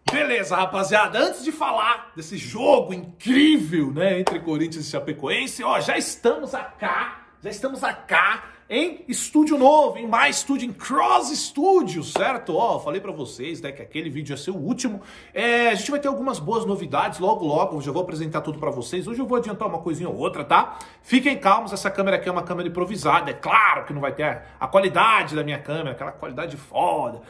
Beleza, rapaziada, antes de falar desse jogo incrível, né, entre Corinthians e Chapecoense, ó, já estamos acá em estúdio novo, em mais estúdio, em Cross Studios, certo? Ó, falei pra vocês, né, que aquele vídeo ia ser o último. A gente vai ter algumas boas novidades logo, eu já vou apresentar tudo pra vocês. Hoje eu vou adiantar uma coisinha ou outra, tá? Fiquem calmos, essa câmera aqui é uma câmera improvisada, é claro que não vai ter a qualidade da minha câmera, aquela qualidade foda,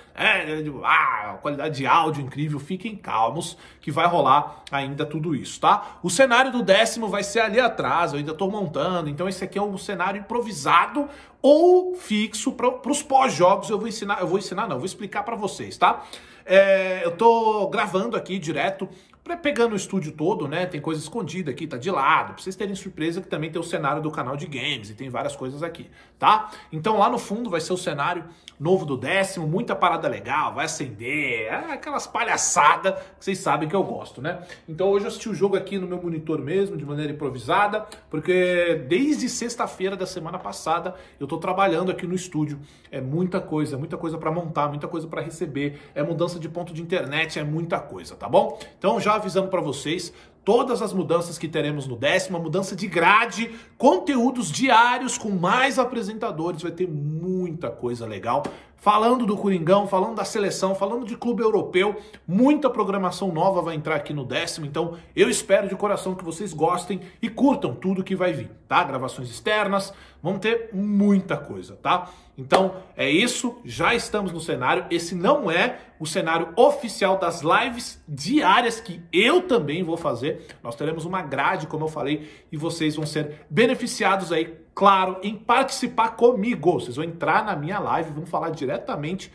a qualidade de áudio incrível. Fiquem calmos que vai rolar ainda tudo isso, tá? O cenário do 10º vai ser ali atrás, eu ainda tô montando, então esse aqui é um cenário improvisado ou fixo para os pós-jogos. Eu vou explicar para vocês, tá? Eu tô gravando aqui direto, pegando o estúdio todo, né? Tem coisa escondida aqui, tá de lado, pra vocês terem surpresa que também tem o cenário do canal de games e tem várias coisas aqui, tá? Então lá no fundo vai ser o cenário novo do 10º, muita parada legal, vai acender, aquelas palhaçadas que vocês sabem que eu gosto, né? Então hoje eu assisti o jogo aqui no meu monitor mesmo, de maneira improvisada, porque desde sexta-feira da semana passada eu tô trabalhando aqui no estúdio. É muita coisa pra montar, muita coisa pra receber, é mudança de ponto de internet, é muita coisa, tá bom? Então já avisando pra vocês, todas as mudanças que teremos no 10º, mudança de grade, conteúdos diários com mais apresentadores, vai ter muita coisa legal. Falando do Coringão, falando da seleção, falando de clube europeu, muita programação nova vai entrar aqui no 10º, então eu espero de coração que vocês gostem e curtam tudo que vai vir, tá? Gravações externas, vão ter muita coisa, tá? Então é isso, já estamos no cenário. Esse não é o cenário oficial das lives diárias que eu também vou fazer. Nós teremos uma grade, como eu falei, e vocês vão ser beneficiados aí, claro, em participar comigo. Vocês vão entrar na minha live, vão falar diretamente.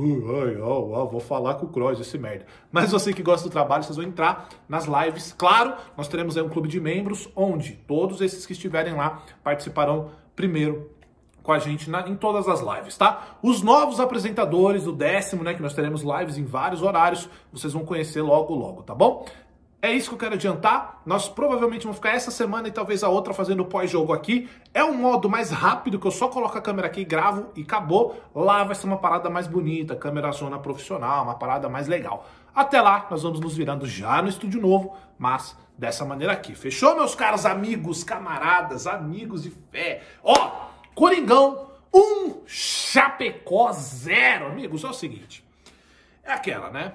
Vou falar com o Kroos, esse merda. Mas você que gosta do trabalho, vocês vão entrar nas lives. Claro, nós teremos aí um clube de membros, onde todos esses que estiverem lá participarão primeiro com a gente em todas as lives, tá? Os novos apresentadores do 10º, né, que nós teremos lives em vários horários, vocês vão conhecer logo, tá bom? É isso que eu quero adiantar. Nós provavelmente vamos ficar essa semana e talvez a outra fazendo o pós-jogo aqui. É um modo mais rápido, que eu só coloco a câmera aqui, gravo e acabou. Lá vai ser uma parada mais bonita, câmera zona profissional, uma parada mais legal. Até lá, nós vamos nos virando já no estúdio novo, mas dessa maneira aqui. Fechou, meus caros amigos, camaradas, amigos de fé? Ó, Coringão 1, Chapecó 0. Amigos, é o seguinte. É aquela, né?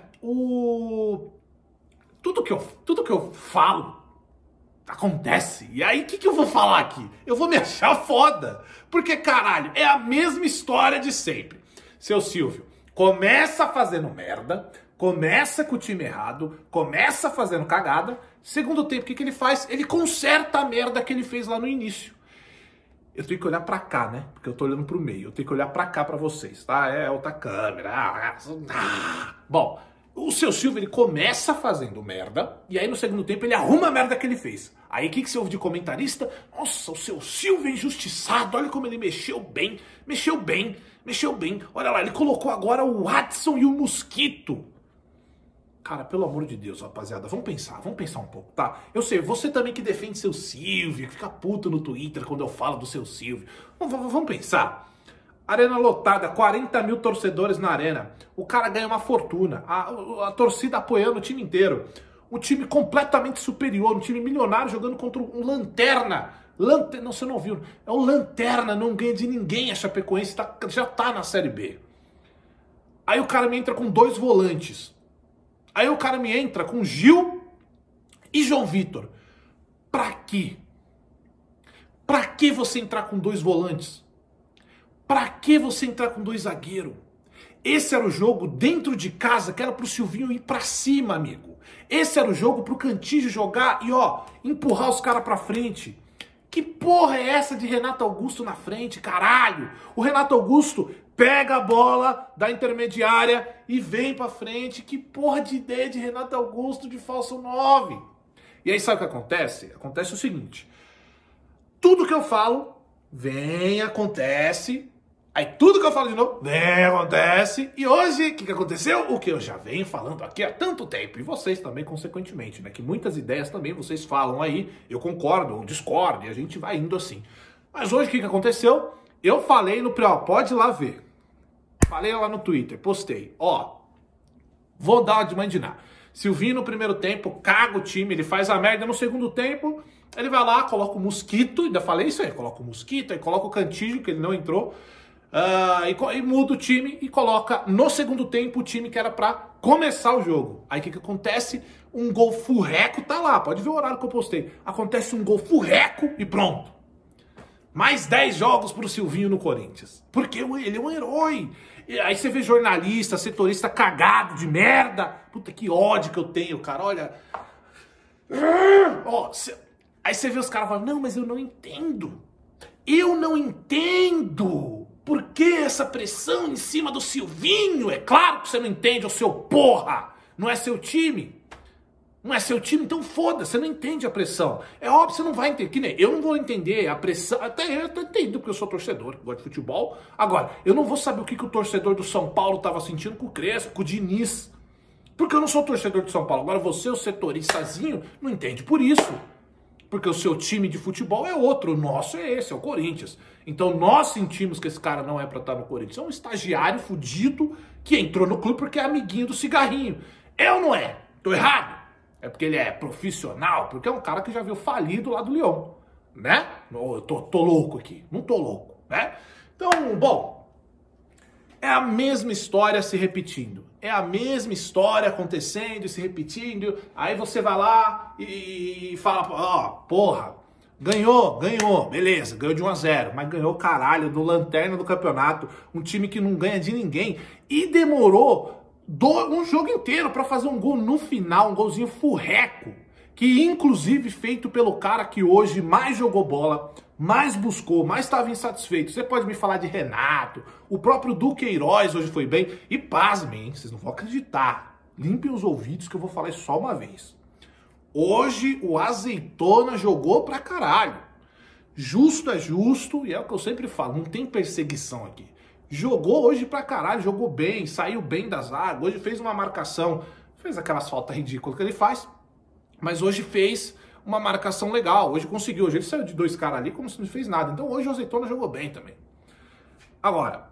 Tudo que eu falo acontece. E aí, o que eu vou falar aqui? Eu vou me achar foda. Porque, caralho, é a mesma história de sempre. Seu Silvio começa fazendo merda, começa com o time errado, começa fazendo cagada. Segundo tempo, o que ele faz? Ele conserta a merda que ele fez lá no início. Eu tenho que olhar pra cá, né? Porque eu tô olhando pro meio. Eu tenho que olhar pra cá pra vocês, tá? É outra câmera. Bom, o seu Silvio, ele começa fazendo merda, e aí no segundo tempo ele arruma a merda que ele fez. Aí o que você ouve de comentarista? Nossa, o seu Silvio é injustiçado, olha como ele mexeu bem. Olha lá, ele colocou agora o Watson e o Mosquito. Cara, pelo amor de Deus, rapaziada, vamos pensar um pouco, tá? Eu sei, você também que defende seu Silvio, que fica puto no Twitter quando eu falo do seu Silvio. Vamos pensar. Arena lotada, 40 mil torcedores na arena. O cara ganha uma fortuna. A torcida apoiando o time inteiro. Um time completamente superior, um time milionário jogando contra um lanterna. Não, você não ouviu. É um lanterna, não ganha de ninguém. A Chapecoense já tá na Série B. Aí o cara me entra com 2 volantes. Aí o cara me entra com Gil e João Vitor. Pra quê? Pra que você entrar com 2 volantes? Pra que você entrar com 2 zagueiros? Esse era o jogo dentro de casa, que era pro Silvinho ir pra cima, amigo. Esse era o jogo pro Cantígio jogar e, ó, empurrar os caras pra frente. Que porra é essa de Renato Augusto na frente, caralho? O Renato Augusto pega a bola da intermediária e vem pra frente. Que porra de ideia de Renato Augusto de falso 9? E aí sabe o que acontece? Acontece o seguinte. Tudo que eu falo, acontece. Aí tudo que eu falo de novo, acontece. E hoje, o que aconteceu? O que eu já venho falando aqui há tanto tempo. E vocês também, consequentemente, né? Que muitas ideias também vocês falam aí. Eu concordo ou discordo e a gente vai indo assim. Mas hoje, o que aconteceu? Eu falei no pré, pode ir lá ver. Falei lá no Twitter, postei. Ó, Vou dar uma de mandinar. Silvinho no primeiro tempo caga o time, ele faz a merda. No segundo tempo, ele vai lá, coloca o Mosquito, ainda falei isso aí, coloca o Mosquito, aí coloca o Cantillo, que ele não entrou, e muda o time e coloca no segundo tempo o time que era pra começar o jogo. Aí o que acontece? Um gol furreco, tá lá, pode ver o horário que eu postei. Acontece um gol furreco e pronto. Mais 10 jogos pro Silvinho no Corinthians. Porque ele é um herói. E aí você vê jornalista, setorista cagado de merda. Puta, que ódio que eu tenho, cara. Olha. Aí você vê os caras falando, não, mas eu não entendo. Eu não entendo. Por que essa pressão em cima do Silvinho? É claro que você não entende, ô seu porra. Não é seu time. Não é seu time, então foda-se, você não entende a pressão. É óbvio que você não vai entender, que nem eu não vou entender a pressão, até eu entendo porque eu sou torcedor, gosto de futebol. Agora, eu não vou saber o que o torcedor do São Paulo estava sentindo com o Crespo, com o Diniz. Porque eu não sou torcedor do São Paulo. Agora você, o setoristazinho, não entende por isso. Porque o seu time de futebol é outro, o nosso é esse, é o Corinthians. Então nós sentimos que esse cara não é pra estar no Corinthians. É um estagiário fudido que entrou no clube porque é amiguinho do cigarrinho. É ou não é? Tô errado? É porque ele é profissional, porque é um cara que já viu falido lá do Lyon, né? Eu tô louco aqui, não tô louco, né? Então, bom, é a mesma história se repetindo. É a mesma história acontecendo e se repetindo. Aí você vai lá e fala, ó, porra, ganhou, beleza, ganhou de 1-0, mas ganhou caralho do lanterna do campeonato, um time que não ganha de ninguém e demorou um jogo inteiro pra fazer um gol no final, um golzinho furreco, que inclusive feito pelo cara que hoje mais jogou bola, mais buscou, mais estava insatisfeito. Você pode me falar de Renato, o próprio Duqueiroz hoje foi bem, e pasmem, hein? Vocês não vão acreditar, limpem os ouvidos que eu vou falar isso só uma vez. Hoje o Azeitona jogou pra caralho. Justo é justo, e é o que eu sempre falo, não tem perseguição aqui. Jogou hoje pra caralho, jogou bem, saiu bem da zaga, hoje fez uma marcação, fez aquelas faltas ridículas que ele faz, mas hoje fez uma marcação legal, hoje conseguiu, hoje ele saiu de 2 caras ali como se não fez nada, então hoje o Azeitona jogou bem também. Agora,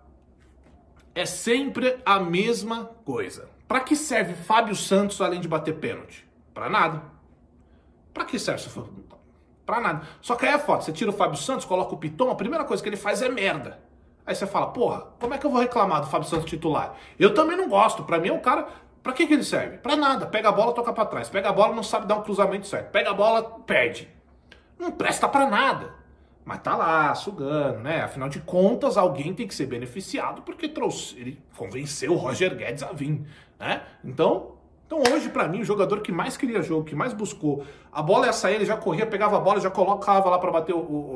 é sempre a mesma coisa. Pra que serve Fábio Santos além de bater pênalti? Pra nada. Pra que serve esse Fábio? Pra nada. Só que aí é foda, você tira o Fábio Santos, coloca o Piton, a primeira coisa que ele faz é merda. Aí você fala, porra, como é que eu vou reclamar do Fábio Santos titular? Eu também não gosto. Pra mim é um cara... Pra que ele serve? Pra nada. Pega a bola, toca pra trás. Pega a bola, não sabe dar um cruzamento certo. Pega a bola, perde. Não presta pra nada. Mas tá lá, sugando, né? Afinal de contas, alguém tem que ser beneficiado porque ele convenceu o Roger Guedes a vir, né? Então hoje, pra mim, o jogador que mais queria jogo, que mais buscou, a bola ia sair, ele já corria, pegava a bola, já colocava lá pra bater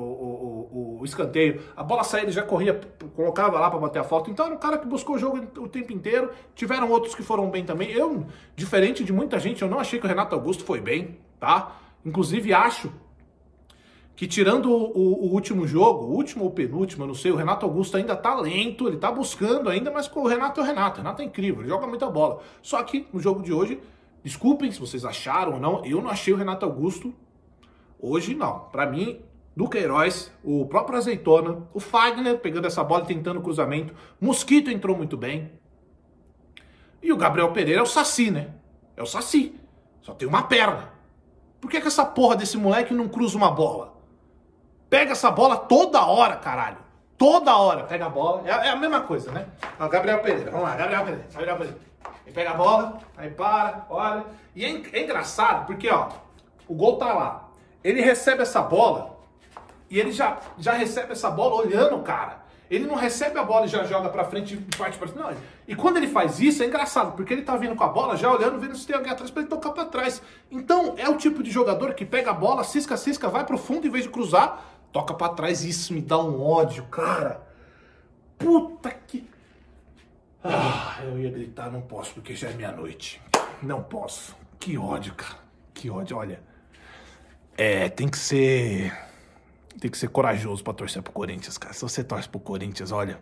o escanteio. A bola saía, ele já corria, colocava lá pra bater a falta. Então era um cara que buscou o jogo o tempo inteiro. Tiveram outros que foram bem também. Eu, diferente de muita gente, eu não achei que o Renato Augusto foi bem, tá? Inclusive acho que tirando o último jogo, o último ou penúltimo, eu não sei, o Renato Augusto ainda tá lento, ele tá buscando ainda, mas o Renato é o Renato. O Renato é incrível, ele joga muita bola. Só que no jogo de hoje, desculpem se vocês acharam ou não, eu não achei o Renato Augusto hoje, não. Pra mim, Duqueiroz, o próprio Azeitona, o Fagner pegando essa bola e tentando cruzamento, Mosquito entrou muito bem. E o Gabriel Pereira é o Saci, né? É o Saci. Só tem uma perna. Por que essa porra desse moleque não cruza uma bola? Pega essa bola toda hora, caralho. Toda hora. Pega a bola. É a mesma coisa, né? Ó, Gabriel Pereira. Vamos lá, Gabriel Pereira. Ele pega a bola, aí para, olha. E é engraçado porque, ó, o gol tá lá. Ele recebe essa bola e ele já recebe essa bola olhando o cara. Ele não recebe a bola e já joga pra frente e parte pra cima. Não. E quando ele faz isso, é engraçado, porque ele tá vindo com a bola, já olhando, vendo se tem alguém atrás pra ele tocar pra trás. Então, é o tipo de jogador que pega a bola, cisca, vai pro fundo, em vez de cruzar, toca pra trás. Isso me dá um ódio, cara. Puta que... eu ia gritar, não posso, porque já é meia-noite. Não posso. Que ódio, cara. Que ódio, olha. Tem que ser corajoso pra torcer pro Corinthians, cara. Se você torce pro Corinthians, olha...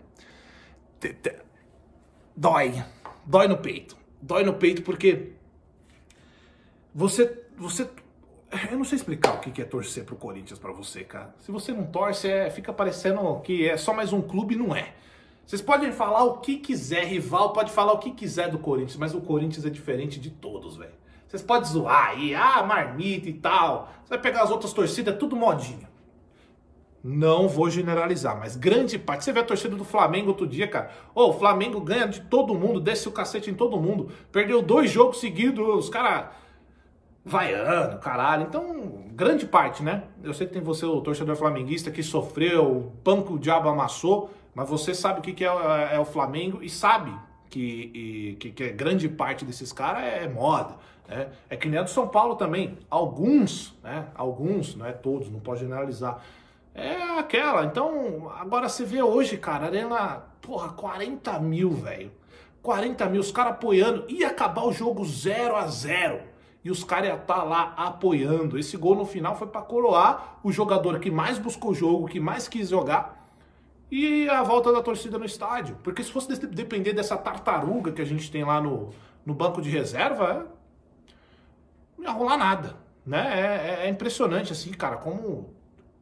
Dói. Dói no peito. Dói no peito porque... Você... Eu não sei explicar o que é torcer pro Corinthians pra você, cara. Se você não torce, fica parecendo que é só mais um clube, não é. Vocês podem falar o que quiser, rival pode falar o que quiser do Corinthians, mas o Corinthians é diferente de todos, velho. Vocês podem zoar aí, marmita e tal. Você vai pegar as outras torcidas, é tudo modinha. Não vou generalizar, mas grande parte. Você vê a torcida do Flamengo outro dia, cara. O Flamengo ganha de todo mundo, desce o cacete em todo mundo. Perdeu 2 jogos seguidos, os caras vaiando, caralho. Então, grande parte, né? Eu sei que tem você, o torcedor flamenguista, que sofreu, o pão que o diabo amassou. Mas você sabe o que é o Flamengo e sabe que grande parte desses caras é moda. Né? É que nem a do São Paulo também. Alguns, não é todos, não pode generalizar. É aquela. Então, agora você vê hoje, cara, Arena, 40 mil, velho. 40 mil, os caras apoiando. Ia acabar o jogo 0-0. E os caras iam estar lá apoiando. Esse gol no final foi para coroar o jogador que mais buscou o jogo, que mais quis jogar. E a volta da torcida no estádio. Porque se fosse depender dessa tartaruga que a gente tem lá no banco de reserva, não ia rolar nada. Né? É impressionante, assim, cara, como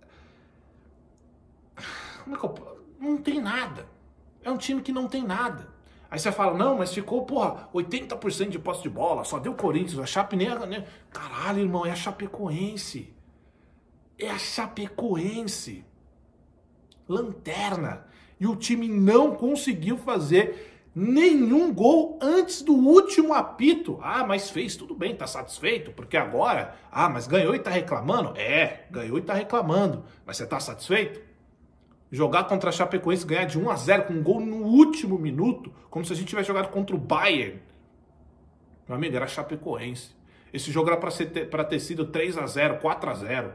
é que não tem nada. É um time que não tem nada. Aí você fala, não, mas ficou, 80% de posse de bola, só deu Corinthians, a Chape nem... Caralho, irmão, é a Chapecoense. É a Chapecoense. Lanterna. E o time não conseguiu fazer nenhum gol antes do último apito. Mas fez, tudo bem, tá satisfeito? Porque agora, mas ganhou e tá reclamando? Ganhou e tá reclamando. Mas você tá satisfeito? Jogar contra a Chapecoense, ganhar de 1-0 com um gol no último minuto, como se a gente tivesse jogado contra o Bayern. Meu amigo, era a Chapecoense. Esse jogo era pra ter sido 3-0, 4-0.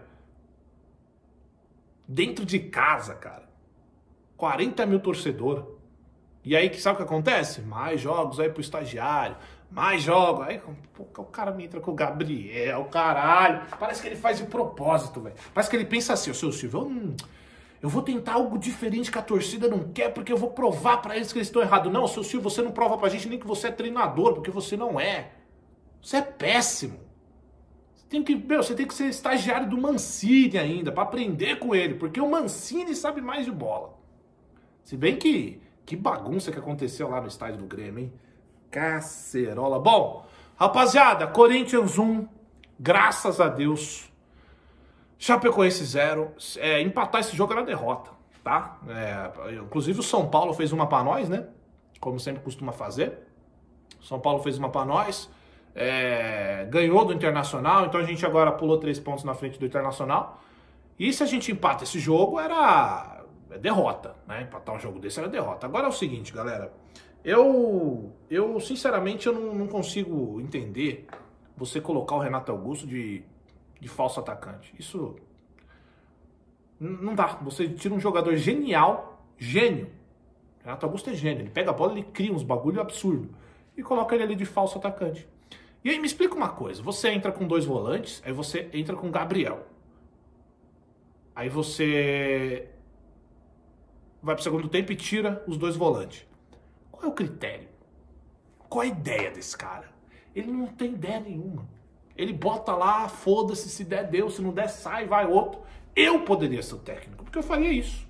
Dentro de casa, cara. 40 mil torcedor. E aí, sabe o que acontece? Mais jogos aí pro estagiário. Mais jogos. Aí o cara me entra com o Gabriel, caralho. Parece que ele faz de propósito, velho. Parece que ele pensa assim, o seu Silvio, eu vou tentar algo diferente que a torcida não quer, porque eu vou provar pra eles que eles estão errados. Não, seu Silvio, você não prova pra gente nem que você é treinador, porque você não é. Você é péssimo. Você tem que ser estagiário do Mancini ainda, pra aprender com ele, porque o Mancini sabe mais de bola. Se bem que bagunça que aconteceu lá no estádio do Grêmio, hein? Cacerola. Bom, rapaziada, Corinthians 1, graças a Deus. Chapecoense 0. Empatar esse jogo era derrota, tá? Inclusive o São Paulo fez uma pra nós, né? Como sempre costuma fazer. São Paulo fez uma pra nós. Ganhou do Internacional, então a gente agora pulou 3 pontos na frente do Internacional. E se a gente empata esse jogo, era derrota, né? Empatar um jogo desse era derrota. Agora é o seguinte, galera. Eu sinceramente, eu não consigo entender você colocar o Renato Augusto de falso atacante. Isso não dá. Você tira um jogador genial, gênio. Renato Augusto é gênio. Ele pega a bola, ele cria uns bagulho absurdo e coloca ele ali de falso atacante. E aí me explica uma coisa. Você entra com 2 volantes, aí você entra com o Gabriel. Aí você vai pro segundo tempo e tira os 2 volantes. Qual é o critério? Qual a ideia desse cara? Ele não tem ideia nenhuma. Ele bota lá, foda-se, se der, deu, se não der, sai, vai outro. Eu poderia ser o técnico, porque eu faria isso.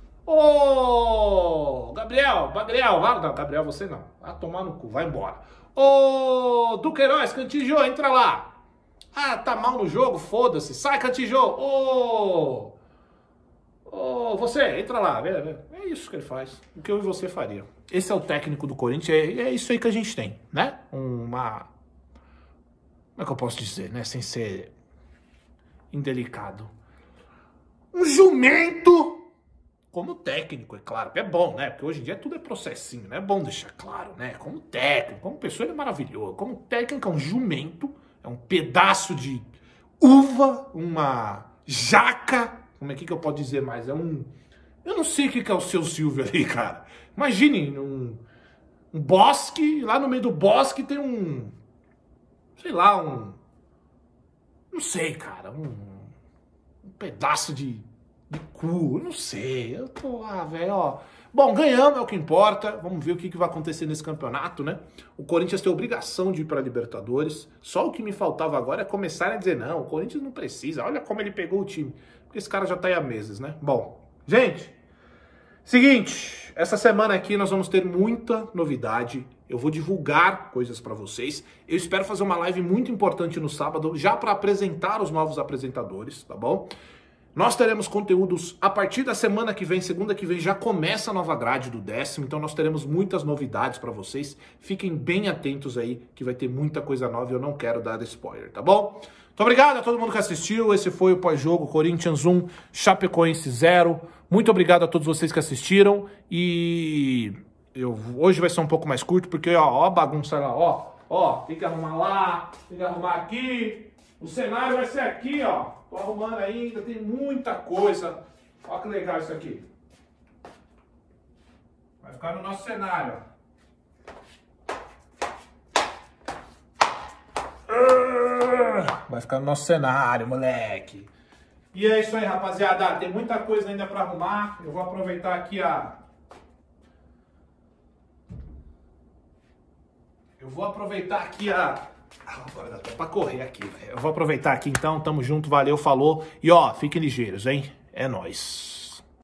Ô, Gabriel, vai, não, Gabriel, você não. Vai tomar no cu, vai embora. Ô, Duqueiroz, Cantígio, entra lá. Tá mal no jogo, foda-se, sai, Cantígio. Ô, você, entra lá. É isso que ele faz, o que eu e você faria. Esse é o técnico do Corinthians, é isso aí que a gente tem, né? Como é que eu posso dizer, né? Sem ser indelicado. Um jumento como técnico, é claro. É bom, né? Porque hoje em dia tudo é processinho, né? É bom deixar claro, né? Como técnico, como pessoa ele é maravilhoso. Como técnico é um jumento, é um pedaço de uva, uma jaca. Como é que eu posso dizer mais? Eu não sei o que é o seu Silvio ali, cara. Imagine um bosque, lá no meio do bosque tem sei lá, não sei, cara, um pedaço de cu, não sei, eu tô lá, velho, ó. Bom, ganhamos, é o que importa, vamos ver o que vai acontecer nesse campeonato, né? O Corinthians tem obrigação de ir para Libertadores, só o que me faltava agora é começar a dizer, não, o Corinthians não precisa, olha como ele pegou o time, porque esse cara já tá aí há meses, né? Bom, gente, Seguinte, essa semana aqui nós vamos ter muita novidade. Eu vou divulgar coisas para vocês. Eu espero fazer uma live muito importante no sábado, já para apresentar os novos apresentadores, tá bom? Nós teremos conteúdos a partir da semana que vem, segunda que vem, já começa a nova grade do 10º, então nós teremos muitas novidades para vocês. Fiquem bem atentos aí, que vai ter muita coisa nova e eu não quero dar spoiler, tá bom? Muito obrigado a todo mundo que assistiu. Esse foi o pós-jogo Corinthians 1, Chapecoense 0. Muito obrigado a todos vocês que assistiram e hoje vai ser um pouco mais curto, porque ó a bagunça lá, ó, tem que arrumar lá, tem que arrumar aqui. O cenário vai ser aqui, ó. Tô arrumando ainda, tem muita coisa. Olha que legal isso aqui. Vai ficar no nosso cenário, ó. Vai ficar no nosso cenário, moleque. E é isso aí, rapaziada. Tem muita coisa ainda pra arrumar. Eu vou aproveitar aqui agora dá até pra correr aqui, velho. Eu vou aproveitar aqui então, tamo junto, valeu, falou. E ó, fiquem ligeiros, hein? É nóis.